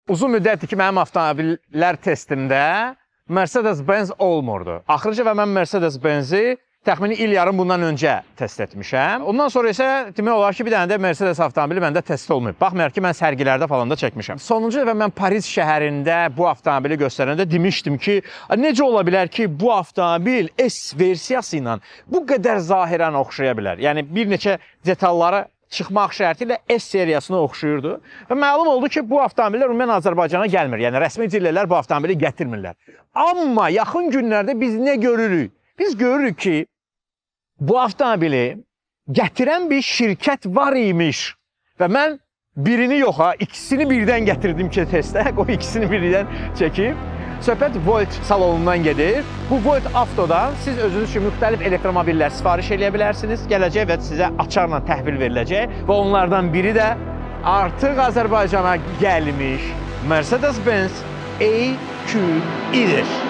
Uzun müddətdir ki, mənim avtomobillər testimdə Mercedes-Benz olmurdu. Axırıncı və mən Mercedes-Benzi təxmini il yarım bundan öncə test etmişəm. Ondan sonra isə demək olar ki, bir dənə də Mercedes avtomobili məndə test olmayıb. Baxmayaraq ki, mən sərgilərdə falan da çəkmişəm. Sonuncu dəfə mən Paris şəhərində bu avtomobili göstərəndə demişdim ki, necə ola bilər ki, bu avtomobil S versiyası ilə bu qədər zahirən oxşaya bilər. Yəni, bir neçə detalları çıxmaq şərti ilə S seriyasına oxşuyurdu. Və məlum oldu ki, bu avtomobillər ümumən Azərbaycana gəlmir. Yəni, rəsmi dillər bu avtomobili gətirmirlər. Amma yaxın günlərdə biz nə görürük? Biz görürük ki, bu avtomobili gətirən bir şirkət var imiş. Və mən birini yox, ikisini birdən gətirdim ki, testə. O ikisini birdən çəkib. Söhbət Volt salonundan gedir. Bu Volt Avtodan siz özünüz üçün müxtəlif elektromobillər sifariş edə bilərsiniz. Gələcək və sizə açarla təhvil veriləcək. Və onlardan biri də artıq Azərbaycana gəlmiş Mercedes-Benz EQE-dir.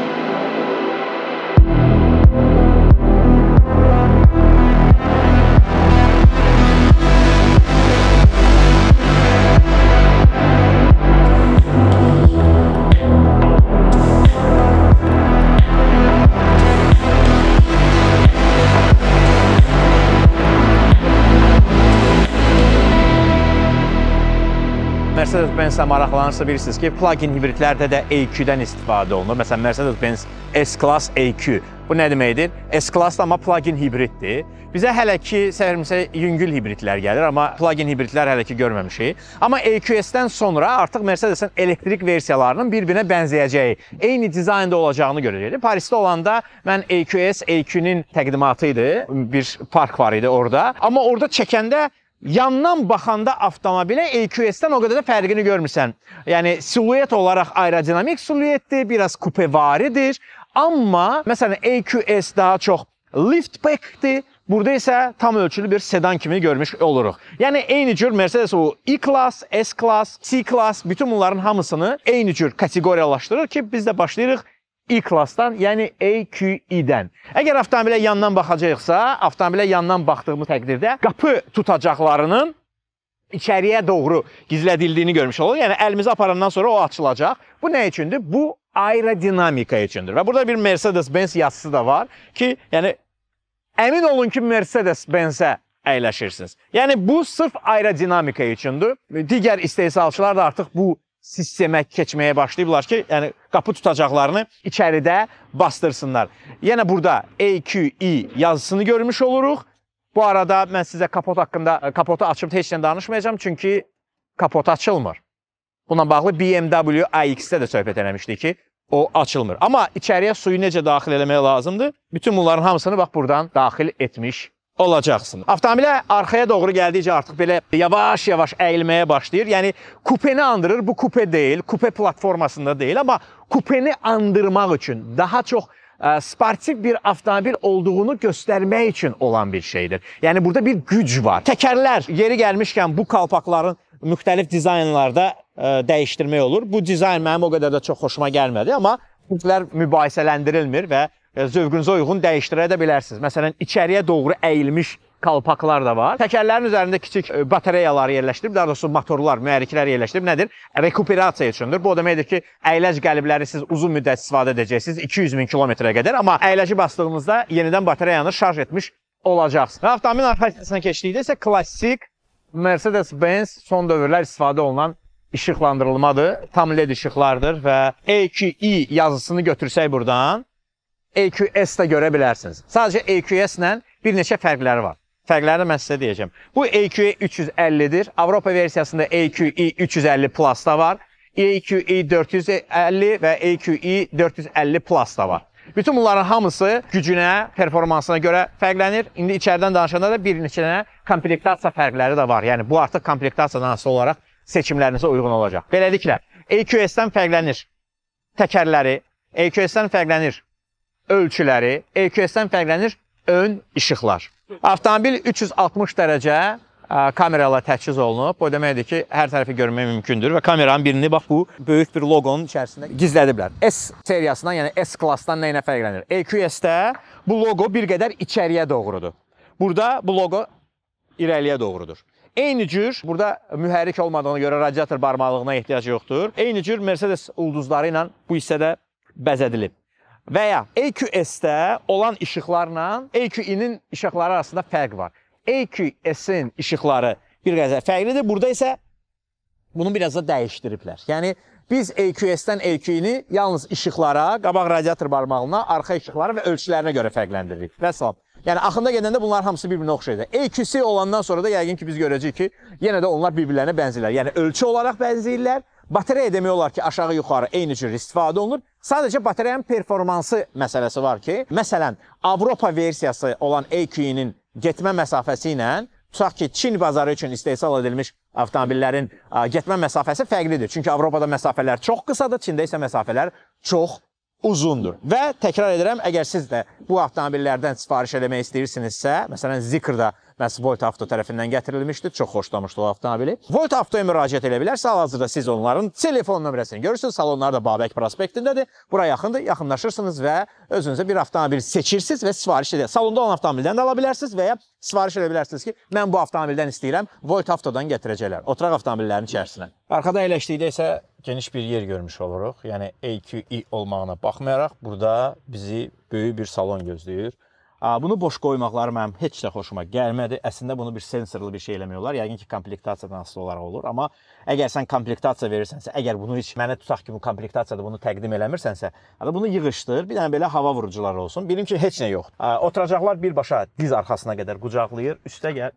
Mercedes-Benz-ə maraqlanırsa bilirsiniz ki, plug-in hibridlərdə də EQ-dən istifadə olunur. Məsələn, Mercedes-Benz S-Class EQ. Bu nə deməkdir? S-Class amma plug-in hibriddir. Bizə hələ ki, səhərimizə yüngül hibridlər gəlir, amma plug-in hibridlər hələ ki görməmişik. Amma EQS-dən sonra artıq Mercedes-in elektrik versiyalarının bir-birinə bənzəyəcəyi, eyni dizaynda olacağını görəcəkdik. Parisdə olanda mən EQS, EQ-nin təqdimatı idi, bir park var idi orada. Amma orada çəkəndə yandan baxanda avtomobilə EQS-dən o qədər də fərqini görmürsən. Yəni, siluet olaraq aerodinamik siluetdir, biraz kupevaridir. Amma, məsələn, EQS daha çox liftbackdir. Burada isə tam ölçülü bir sedan kimi görmüş oluruq. Yəni, eyni cür Mercedes o E-Class, S-Class, C-Class, bütün bunların hamısını eyni cür kateqoriyalaşdırır ki, biz də başlayırıq E-Class-dan, yəni EQE-dən. Əgər avtomobilə yandan baxacaqsa, avtomobilə yandan baxdığımız təqdirdə qapı tutacaqlarının içəriyə doğru gizlədildiyini görmüş olur. Yəni, əlimizi aparandan sonra o açılacaq. Bu nə üçündür? Bu aerodinamika üçündür. Və burada bir Mercedes-Benz yazısı da var ki, yəni, əmin olun ki, Mercedes-Benzə əyləşirsiniz. Yəni, bu sırf aerodinamika üçündür. Digər istehsalçılar da artıq bu sistemə keçməyə başlayıblar ki, yəni qapı tutacaqlarını içəridə bastırsınlar. Yenə burada EQE yazısını görmüş oluruq. Bu arada mən sizə kapot haqqında, kapotu açıb heç nə danışmayacağım, çünki kapot açılmır. Buna bağlı BMW iX-də də söhbət eləmişdik ki, o açılmır. Amma içəriyə suyu necə daxil eləmək lazımdır? Bütün bunların hamısını bax buradan daxil etmiş olacaqsın. Avtomobilə arxaya doğru gəldikcə artıq belə yavaş-yavaş əyilməyə başlayır. Yəni, kupeni andırır. Bu kupe deyil, kupe platformasında deyil, amma kupeni andırmaq üçün, daha çox sportiv bir avtomobil olduğunu göstərmək üçün olan bir şeydir. Yəni, burada bir güc var. Təkərlər yeri gəlmişkən bu kalpakların müxtəlif dizaynlarda dəyişdirmək olur. Bu dizayn mənim o qədər də çox xoşuma gəlmədi, amma bunlar mübahisələndirilmir və zövqünüzə uyğun dəyişdirə də bilərsiniz. Məsələn, içəriyə doğru əyilmiş kalpaklar da var. Təkərlərin üzərində kiçik batareyaları yerləşdirib, daha doğrusu motorlar, mühərriklər yerləşdirib. Nədir? Rekuperasiya üçündür. Bu o deməkdir ki, əyləc qəlibləri siz uzun müddət istifadə edəcəksiniz, 200 min kilometrə qədər. Amma əyləci bastığınızda yenidən batareyanı şarj etmiş olacaqsınız. Və avtomobilin arxa hissəsinə keçdikdə isə klassik Mercedes-Benz son dövrlər istifadə olunan işıqlandırılmadır. Tam LED işıqlardır və EQE yazısını götürsək buradan, EQS-də görə bilərsiniz. Sadəcə EQS-lə bir neçə fərqləri var. Fərqlərini mən sizə deyəcəm. Bu EQE 350-dir. Avropa versiyasında EQE 350 Plus da var. EQE 450 və EQE 450 Plus da var. Bütün bunların hamısı gücünə, performansına görə fərqlənir. İndi içərdən danışanda da bir neçə dənə komplektasiya fərqləri də var. Yəni, bu artıq komplektasiyadan asılı olaraq seçimlərinizə uyğun olacaq. Beləliklə, EQS-dən fərqlənir təkərləri, EQS-dən fərqlənir ölçüləri, EQS-dən fərqlənir ön işıqlar. Avtomobil 360 dərəcə kameralarla təchiz olunub. O deməkdir ki, hər tərəfi görmək mümkündür və kameranın birini bax bu böyük bir loqonun içərisində gizlədiblər. S seriyasından, yəni S-Class-dan nə ilə fərqlənir? EQS-də bu loqo bir qədər içəriyə doğrudur. Burada bu loqo irəliyə doğrudur. Eyni cür, burada mühərrik olmadığına görə radiator barmaqlığına ehtiyac yoxdur. Eyni cür Mercedes ulduzları ilə bu hissədə bəzədilib. Və ya EQS-də olan işıqlarla EQI-nin işıqları arasında fərq var. EQS-in işıqları bir qədər fərqlidir. Burada isə bunu biraz da dəyişdiriblər. Yəni, biz EQS-dən EQI-ni yalnız işıqlara, qabaq radiator barmağına, arxa işıqlara və ölçülərinə görə fərqləndiririk. Və salam. Yəni, axında gedəndə bunlar hamısı bir-birinə oxşayacaq. EQC olandan sonra da yəqin ki, biz görəcəyik ki, yenə də onlar bir-birlərinə bənzəyirlər. Yəni, ölçü olaraq bənzəyirlər. Batareya demək olar ki, aşağı-yuxarı eyni cür istifadə olunur. Sadəcə batareyanın performansı məsələsi var ki, məsələn, Avropa versiyası olan EQI-nin getmə məsafəsi ilə, tutaq ki, Çin bazarı üçün istehsal edilmiş avtomobillərin getmə məsafəsi fərqlidir. Çünki Avropada məsafələr çox qısadır, Çində isə məsafələr çox uzundur. Və təkrar edirəm, əgər siz də bu avtomobillərdən sifariş eləmək istəyirsinizsə, məsələn, Zikrda məhz Volt Avto tərəfindən gətirilmişdir. Çox xoşlamışdı o avtomobili. Volt Avtoya müraciət edə bilərsiniz. Hal-hazırda siz onların telefon nömrəsini görürsünüz. Salonları da Babək prospektindədir. Bura yaxındır. Yaxınlaşırsınız və özünüzə bir avtomobil seçirsiniz və sifariş edirsiniz. Salonda olan avtomobildən də ala bilərsiniz və ya sifariş edə bilərsiniz ki, mən bu avtomobildən istəyirəm. Volt Avtodan gətirəcəklər. Oturaq avtomobillərin içərisinə. Arxada əyləşdikdə isə geniş bir yer görmüş oluruq. Yəni EQI olmağına baxmayaraq burada bizi böyük bir salon gözləyir. Bunu boş qoymaqları mənim heç də xoşuma gəlmədi. Əslində bunu bir sensorlu bir şey eləmiyorlar. Yəqin ki, komplektasiyadan asılı olaraq olur. Amma əgər sən komplektasiya verirsənsə, əgər bunu heç mənə tutaq ki, bu komplektasiyada bunu təqdim eləmirsənsə, bunu yığışdır, bir dənə belə hava vurucular olsun. Bilim ki, heç nə yoxdur. Oturacaqlar birbaşa diz arxasına qədər qucaqlayır. Üstə gəl.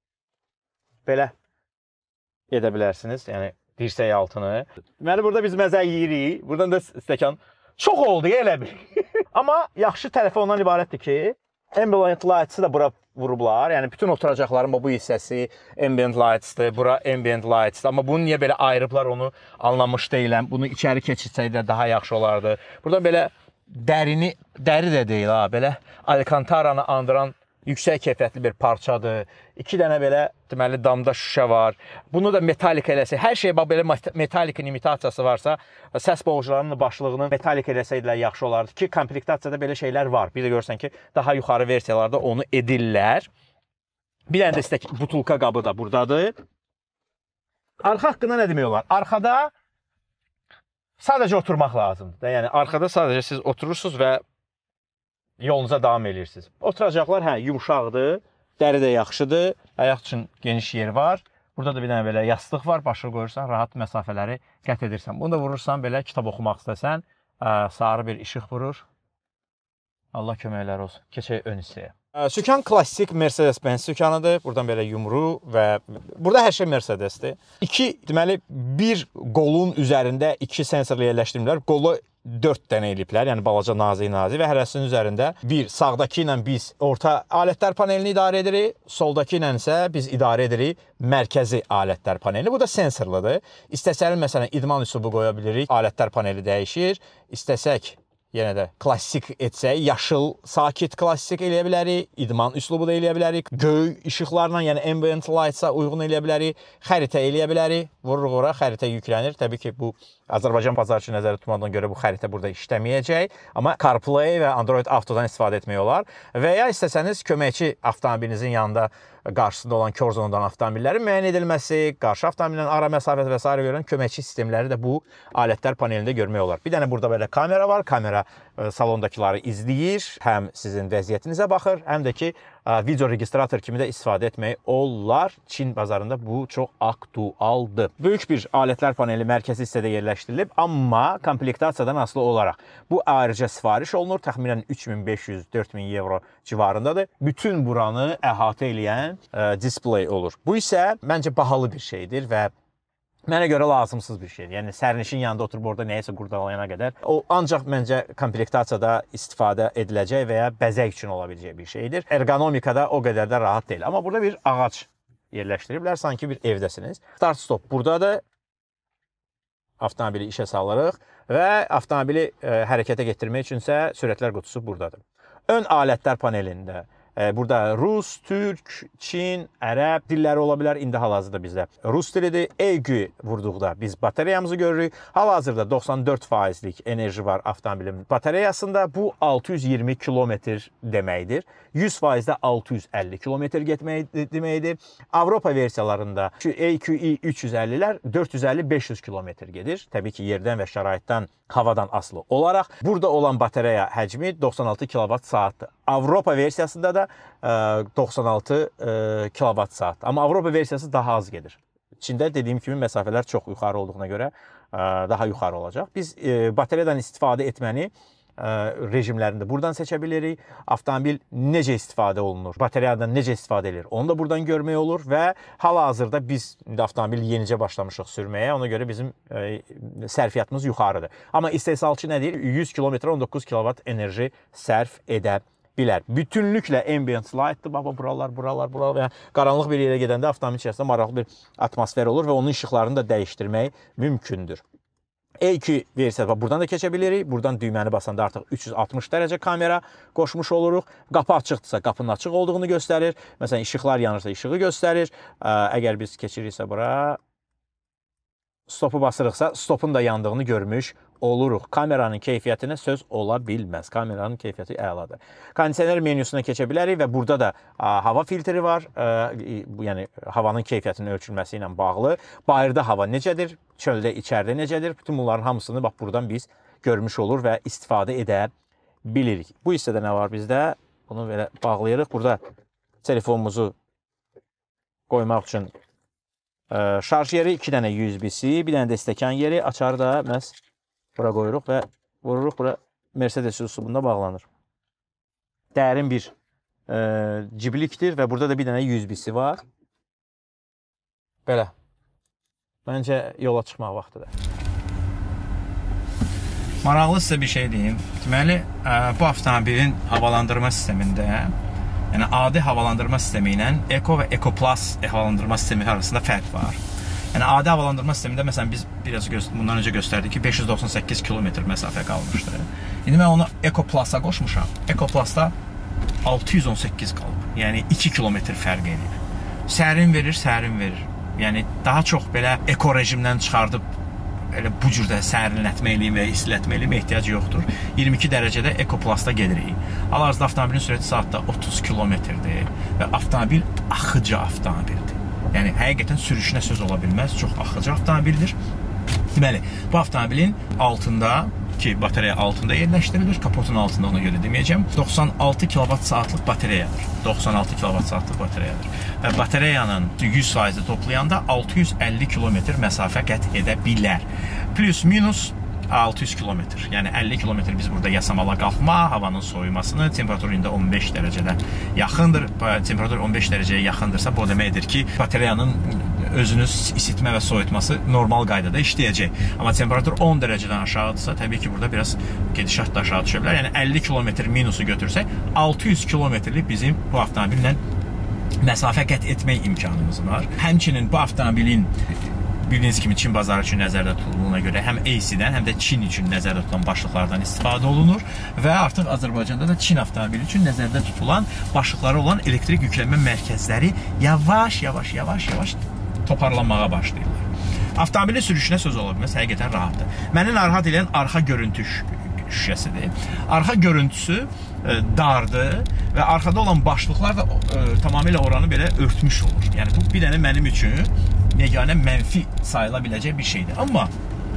Belə edə bilərsiniz. Yəni, dirsək altını. Deməli, burada biz məzə yeyirik. Buradan da stəkan çox oldu, elə bir. Amma yaxşı tərəfi ondan ibarətdir ki, ambient lights-ı da bura vurublar. Yəni, bütün oturacaqların bu hissəsi ambient lights-dır. Bura ambient lights-dır. Amma bunu niyə belə ayırıblar onu anlamış deyiləm. Bunu içəri keçirsəydə daha yaxşı olardı. Burada belə dəri də deyil ha. Belə Alcantaranı andıran yüksək keyfiyyətli bir parçadır. 2 dənə belə deməli damda şüşə var. Bunu da metalik eləsə, hər şey belə metalikin imitasiyası varsa, səs boğucularının başlığını metalik eləsəydilər yaxşı olardı ki, komplektasiyada belə şeylər var. Bir də görürsən ki, daha yuxarı versiyalarda onu edirlər. Bir dənə də istək butulka qabı da buradadır. Arxa haqqında nə demək olar? Arxada sadəcə oturmaq lazımdır. Yəni, arxada sadəcə siz oturursunuz və yolunuza davam edirsiniz. Oturacaqlar, yumuşaqdır, dəri də yaxşıdır, ayaq üçün geniş yer var. Burada da bir dənə belə yastıq var, başa qoyursan, rahat məsafələri qət edirsən. Bunu da vurursan, belə kitab oxumaq istəsən, sarı bir işıq vurur. Allah köməklər olsun. Keçək ön hissəyə. Sükan klassik Mercedes-Benz sükanıdır. Buradan belə yumru və burada hər şey Mercedes-dir. Deməli, bir qolun üzərində 2 sensorlu yerləşdirmirlər. Qolu 4 dənə eləyiblər, yəni balaca nazik və hərəsinin üzərində bir sağdakı ilə biz orta alətlər panelini idarə edirik, soldakı ilə isə biz idarə edirik mərkəzi alətlər panelini. Bu da sensorludur. İstəsək, məsələn, idman üslubu qoya bilirik, alətlər paneli dəyişir. İstəsək, yenə də klassik etsək, yaşıl, sakit klassik eləyə bilərik, idman üslubu da eləyə bilərik, göy işıqlarla, yəni ambient lights-a uyğun eləyə bilərik, xəritə eləyə bilərik, vururuq ora, xəritə yüklənir. Təbii ki, bu Azərbaycan bazarı üçün nəzərdə tutmadığına görə bu xəritə burada işləməyəcək, amma CarPlay və Android Autodan istifadə etmək olar. Və ya istəsəniz, köməkçi avtomobilinizin yanında qarşısında olan kör zonadan avtomobillərin müəyyən edilməsi, qarşı avtomobilin ara məsafəsi və s. görən köməkçi sistemləri də bu alətlər panelində görmək olar. Bir dənə burada belə kamera var, kamera salondakıları izləyir, həm sizin vəziyyətinizə baxır, həm də ki, video registrator kimi də istifadə etmək olar. Çin bazarında bu çox aktualdır. Böyük bir alətlər paneli mərkəzi hissədə yerləşdirilib, amma komplektasiyadan asılı olaraq bu ayrıca sifariş olunur. Təxminən 3500-4000 euro civarındadır. Bütün buranı əhatə eləyən display olur. Bu isə məncə bahalı bir şeydir və mənə görə lazımsız bir şeydir. Yəni, sərnişin yanında oturub orada nəyəsə qurdalayana qədər. O, ancaq məncə komplektasiyada istifadə ediləcək və ya bəzək üçün olabiləcək bir şeydir. Ergonomikada o qədər də rahat deyil. Amma burada bir ağac yerləşdiriblər, sanki bir evdəsiniz. Start-stop buradadır. Avtomobili işə salırıq və avtomobili hərəkətə getirmək üçünsə sürətlər qutusu buradadır. Ön alətlər panelində Burada Rus, Türk, Çin, Ərəb dilləri ola bilər. İndi hal-hazırda bizdə Rus dilidir. EQ vurduqda biz batereyamızı görürük. Hal-hazırda 94%lik enerji var avtomobilin batereyasında. Bu 620 kilometr deməkdir. 100%də 650 kilometr getmək deməkdir. Avropa versiyalarında EQi 350-lər 450-500 kilometr gedir. Təbii ki, yerdən və şəraitdən, havadan asılı olaraq. Burada olan batareya həcmi 96 kWh-saatdır. Avropa versiyasında da 96 kWh-saat. Amma Avropa versiyası daha az gedir. Çində dediyim kimi məsafələr çox yuxarı olduğuna görə daha yuxarı olacaq. Biz batareyadan istifadə etməni rejimlərində buradan seçə bilirik. Avtomobil necə istifadə olunur, batareyadan necə istifadə edilir, onu da buradan görmək olur və hal-hazırda biz avtomobil yenicə başlamışıq sürməyə, ona görə bizim sərfiyyatımız yuxarıdır. Amma istehsalçı nə deyir? 100 km 19 kW enerji sərf edə bilər. Bütünlüklə ambient light'dır. Baba, buralar və qaranlıq bir yerə gedəndə avtomobil içərisində maraqlı bir atmosfer olur və onun işıqlarını da dəyişdirmək mümkündür. EQ versiyası buradan da keçə bilirik. Buradan düyməni basanda artıq 360 dərəcə kamera qoşmuş oluruq. Qapı açıqdırsa qapının açıq olduğunu göstərir. Məsələn, işıqlar yanırsa işığı göstərir. Əgər biz keçiriksə bura, stopu basırıqsa stopun da yandığını görmüş oluruq. Kameranın keyfiyyətinə söz ola bilməz. Kameranın keyfiyyəti əladır. Kondisioner menüsünə keçə bilərik və burada da hava filtri var. Yəni, havanın keyfiyyətinin ölçülməsi ilə bağlı. Bayırda hava necədir? Çöldə, içəridə necədir? Bütün bunların hamısını bax, buradan biz görmüş olur və istifadə edə bilirik. Bu hissədə nə var bizdə? Bunu belə bağlayırıq. Burada telefonumuzu qoymaq üçün şarj yeri, 2 dənə USB-si, bir dənə də stəkan yeri, açarı da məhz bura qoyuruq və vururuq. Bura Mercedes üslubunda bağlanır. Dərin bir ciblikdir və burada da bir dənə USB-si var. Belə. Məncə yola çıxmaq vaxtıdır. Maraqlı sizə bir şey deyim. Deməli, bu avtomobilin havalandırma sistemində, yəni adi havalandırma sistemi ilə Eco və Eco Plus havalandırma sistemi arasında fərq var. Yəni adi havalandırma sistemində, məsələn, biz biraz bundan öncə göstərdik ki, 598 km məsafə qalmışdır. İndi mən onu Eco Plus-a qoşmuşam. Eco Plus-da 618 qalıb. Yəni 2 km fərq edir. Sərin verir, sərin verir. Yəni daha çox belə eko rejimdən çıxardıb elə bu cürdə sərinlətməliyim və istilətməliyim ehtiyac yoxdur. 22 dərəcədə Eco Plus-da gedirik. Hal-hazırda avtomobilin sürəti saatda 30 km-dir və avtomobil axıcı avtomobildir. Yəni həqiqətən sürüşünə söz ola bilməz, çox axıcı avtomobildir. Deməli, bu avtomobilin altında ki, batareya altında yerləşdirilir, kapotun altında, ona görə deməyəcəm, 96 kWh-saatlıq batareyadır. 96 kWh-saatlıq batareyadır. Və batareyanın 100%-i toplayanda 650 km məsafə qət edə bilər. Plus minus 600 km. Yəni 50 km biz burada yasamala qalxma, havanın soyumasını, temperatur indi 15 dərəcədə yaxındır. Temperatur 15 dərəcəyə yaxındırsa, bu deməkdir ki, batareyanın özünü isitmə və soyutması normal qaydada işləyəcək. Amma temperatur 10 dərəcədən aşağıdırsa, təbii ki, burada biraz gedişat da aşağı düşə bilər. Yəni 50 km minusu götürsək, 600 km-lik bizim bu avtomobillə məsafə qət etmək imkanımız var. Həmçinin bu avtomobilin bildiyiniz kimi Çin bazarı üçün nəzərdə tutulduğuna görə həm AC-dən, həm də Çin üçün nəzərdə tutulan başlıqlardan istifadə olunur və artıq Azərbaycanda da Çin avtomobili üçün nəzərdə tutulan başlıqları olan elektrik yüklənmə mərkəzləri yavaş-yavaş toparlanmağa başlayırlar. Avtomobilin sürüşünə söz ola bilməz, həqiqətən rahatdır. Məni narahat edən arxa görüntü şüşəsidir. Arxa görüntüsü dardır və arxada olan başlıqlar da tamamilə oranı belə örtmüş olur. Yəni bu bir dənə mənim üçün yeganə mənfi sayıla biləcək bir şeydir. Amma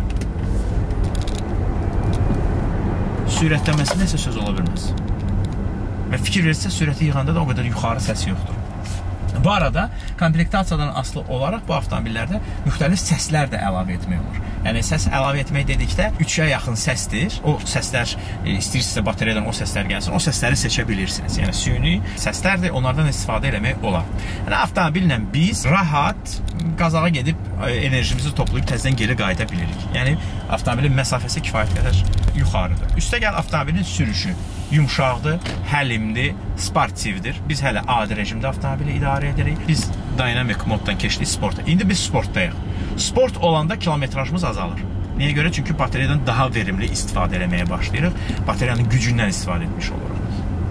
sürətlənməsi nəsə söz ola bilməz. Və fikir verirsə, sürəti yığanda da o qədər yuxarı səs yoxdur. Bu arada, komplektasiyadan asılı olaraq bu avtomobillərdə müxtəlif səslər də əlavə etmək olur. Yəni, səs əlavə etmək dedikdə 3-ə yaxın səsdir. O səslər, istəyirsinizsə batareyadan o səslər gəlsin, o səsləri seçə bilirsiniz. Yəni, süni səslərdir, onlardan istifadə eləmək olar. Yəni, avtomobillə biz rahat qazağa gedib enerjimizi toplayıb təzədən geri qayıda bilirik. Yəni, avtomobilin məsafəsi kifayət qədər yuxarıdır. Üstəgəl avtomobilin sürüşü yumşaqdır, həlimdir, sportivdir. Biz hələ adi rejimdə avtomobili idarə edirik. Biz dynamic moddan keçdik sporta. İndi biz sportdayıq. Sport olanda kilometrajımız azalır. Niyə görə? Çünki batareyadan daha verimli istifadə eləməyə başlayırıq. Batareyanın gücündən istifadə etmiş oluruq.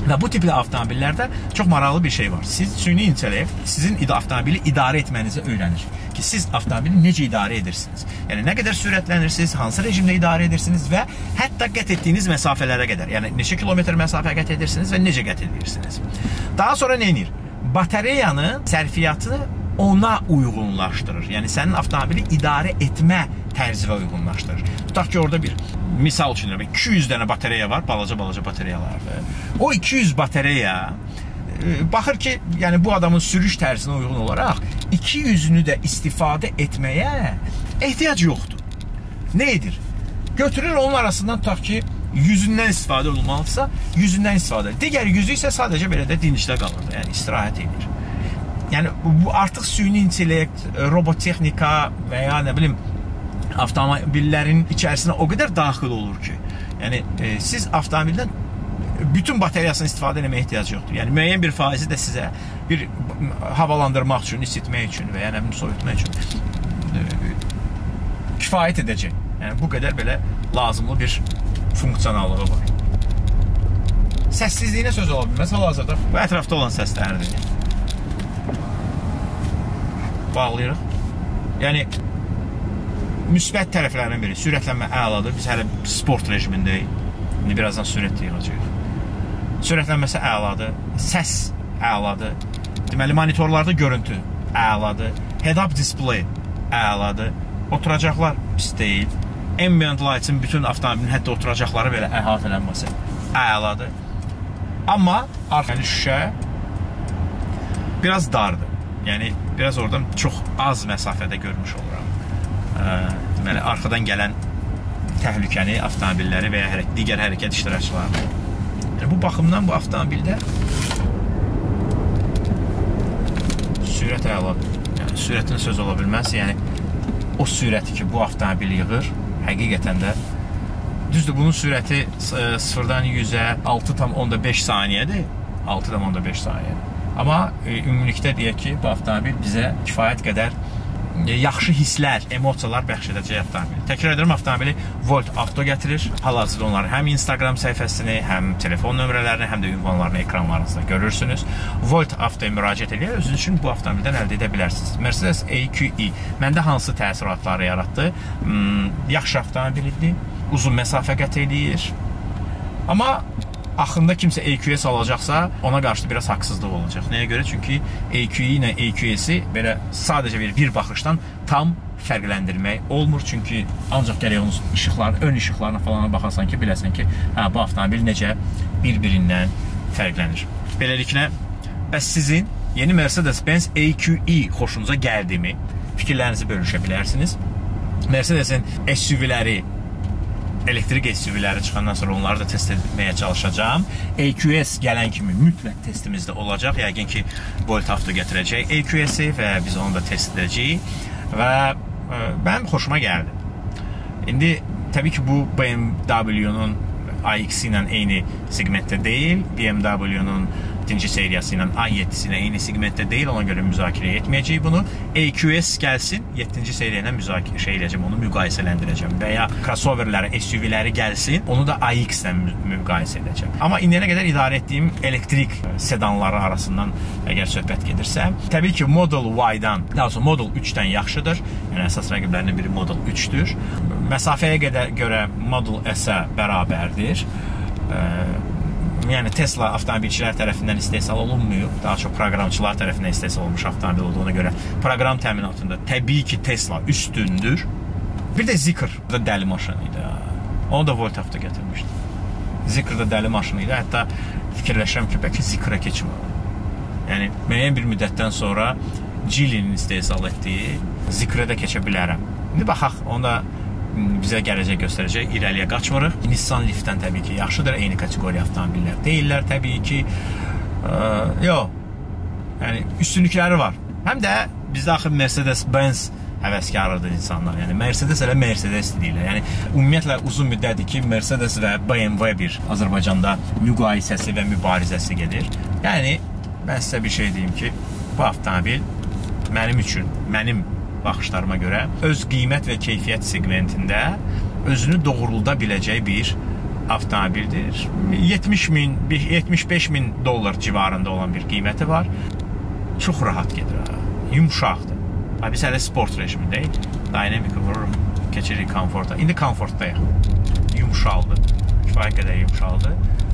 Və bu tipli avtomobillərdə çox maraqlı bir şey var. Süni intellekt sizin avtomobili idarə etmənizə öyrənir ki, siz avtomobili necə idarə edirsiniz? Yəni, nə qədər sürətlənirsiniz, hansı rejimdə idarə edirsiniz və hətta qət etdiyiniz məsafələrə qədər, yəni neçə kilometr məsafə qət edirsiniz və necə qət edirsiniz? Daha sonra nə edir? Batareyanın sərfiyyatını ona uyğunlaşdırır. Yəni, sənin avtomobili idarə etmə tərzinə uyğunlaşdırır. Tutaq ki, orada bir misal üçün 200 dənə batareya var, balaca batareyalardır. O 200 batareya baxır ki, yəni bu adamın sürüş tərzinə uyğun olaraq 200-ünü də istifadə etməyə ehtiyac yoxdur. Nə edir? Götürür onun arasından tutaq ki, 100-ündən istifadə olmalıdırsa, 100-ündən istifadə edir. Digər 100-ü isə sadəcə belə də dincdə qalır, yəni istirahət edir. Yəni, bu artıq süni intellekt, robotexnika və ya nə bilim, avtomobillərin içərisinə o qədər daxil olur ki, yəni, siz avtomobildən bütün bateriyasını istifadə etməyə ehtiyac yoxdur. Yəni, müəyyən bir faizi də sizə bir havalandırmaq üçün, isitmək üçün və ya nə bilim, soyutmaq üçün kifayət edəcək. Yəni, bu qədər belə lazımlı bir funksionallığı var. Səssizliyinə söz ola bilməz, hal-hazırda bu ətrafda olan səslərdir. Bağlayırıq. Yəni, müsbət tərəflərindən biri, sürətlənmə əladır. Biz hələ sport rejimindəyik. İndi birazdan sürət yığacaq. Sürətlənməsi əladır. Səs əladır. Deməli, monitorlarda görüntü əladır. Head-up display əladır. Oturacaqlar pis deyil. Ambient light'ın bütün avtomobilin hətta oturacaqları belə əhatələnməsi əladır. Amma arxanı şüşə biraz dardır. Yəni, biraz oradan çox az məsafədə görmüş oluram. Deməli, arxadan gələn təhlükəni, avtomobilləri və ya digər hərəkət iştirakçılarını. Yəni, bu baxımdan bu avtomobildə sürət əladır. Yəni, sürətin söz ola bilməz. Yəni, o sürəti ki, bu avtomobil yığır, həqiqətən də düzdür, bunun sürəti 0-dan 100-ə 6,5 saniyədir. 6,5 saniyədir. Amma ümumilikdə deyək ki, bu avtomobil bizə kifayət qədər yaxşı hisslər, emosiyalar bəxş edəcək avtomobil. Təkrar edirəm, avtomobili Volt Avto gətirir. Hal-hazırda onları həm Instagram səhifəsini, həm telefon nömrələrini, həm də ünvanlarını ekranlarınızda görürsünüz. Volt Avtoya müraciət edək, özünüz üçün bu avtomobildən əldə edə bilərsiniz. Mercedes EQE məndə hansı təəssüratları yaratdı? Yaxşı avtomobil idi, uzun məsafə qət edir. Amma axırında kimsə EQS alacaqsa, ona qarşı biraz haqsızlıq olacaq. Nəyə görə? Çünki EQE ilə EQS-i belə sadəcə bir baxışdan tam fərqləndirmək olmur. Çünki ancaq gərək onun işıqlarına, ön işıqlarına falan baxasan ki, biləsən ki, bu avtomobil necə bir-birindən fərqlənir. Beləliklə, bəs sizin yeni Mercedes-Benz EQE xoşunuza gəldimi? Fikirlərinizi bölüşə bilərsiniz. Mercedes-in SUV-ləri, elektrik SUV-ləri çıxandan sonra onları da test etməyə çalışacağım. EQS gələn kimi mütləq testimizdə olacaq. Yəqin ki, Volt Avto gətirəcək EQS-i və biz onu da test edəcəyik. Və mənim xoşuma gəldi. İndi, təbii ki, bu BMW-nun iX-i ilə eyni segmentdə deyil. BMW-nun ikinci seriyası ilə i7-si ilə eyni segmentdə deyil. Ona görə müzakirə etməyəcəyik bunu. EQS gəlsin, 7-ci seriya ilə müzakirə edəcəm, onu müqayisələndirəcəm. Və ya crossoverləri, SUV-ləri gəlsin, onu da iX ilə müqayisə edəcəm. Amma indiyənə qədər idarə etdiyim elektrik sedanları arasından əgər söhbət gedirsə, təbii ki, Model Y-dan, daha sonra Model 3-dən yaxşıdır. Yəni, əsas rəqiblərindən biri Model 3-dür. Məsafəyə görə Model S-ə bərabərdir. Yəni, Tesla avtomobilçilər tərəfindən istehsal olunmuyor. Daha çox proqramçılar tərəfindən istehsal olmuş avtomobil olduğuna görə proqram təminatında təbii ki, Tesla üstündür. Bir də Zikr da dəli maşını idi. Onu da Volt Avto gətirmişdi. Zikr da dəli maşını idi. Hətta fikirləşirəm ki, bəlkə Zikrə keçmə. Yəni, müəyyən bir müddətdən sonra Geely'nin istehsal etdiyi Zikrə də keçə bilərəm. İndi baxaq, onda bizə gələcək göstərəcək, irəliyə qaçmırıq. Nissan Leaf-dən təbii ki, yaxşıdır, eyni kateqoriya avtomobillər deyirlər təbii ki. Yox, yəni üstünlükləri var. Həm də bizdə axı Mercedes-Benz həvəskarıdır insanlar. Yəni Mercedes elə Mercedes deyirlər. Yəni ümumiyyətlə uzun müddətdir ki, Mercedes və BMW bir Azərbaycanda müqayisəsi və mübarizəsi gedir. Yəni mən sizə bir şey deyim ki, bu avtomobil mənim üçün, mənim baxışlarıma görə öz qiymət və keyfiyyət segmentində özünü doğrulda biləcək bir avtomobildir. 75 min dollar civarında olan bir qiyməti var. Çox rahat gedir, yumuşaqdır. Biz hələ sport rejimindəyik. Dynamic vururum, keçirik komforta. İndi komfortdayıq. Yumuşaldı. Kifayət qədər yumuşaldı.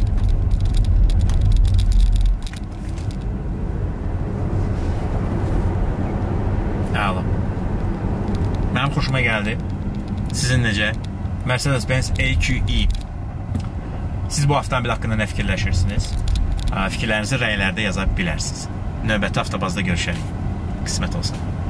Əla. Mənim xoşuma gəldi. Sizin necə? Mercedes-Benz EQE. Siz bu avtomobil haqqında nə fikirləşirsiniz? Fikirlərinizi rəylərdə yaza bilərsiniz. Növbəti avtobazda görüşərik. Qismət olsun.